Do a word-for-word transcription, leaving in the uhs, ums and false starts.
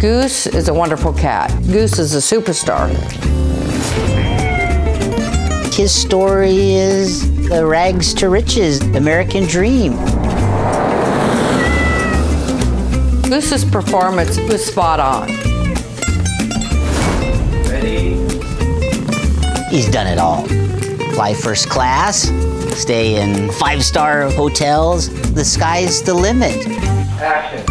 Goose is a wonderful cat. Goose is a superstar. His story is the rags to riches, American dream. Goose's performance was spot on. Ready? He's done it all. Fly first class, stay in five-star hotels. The sky's the limit. Action.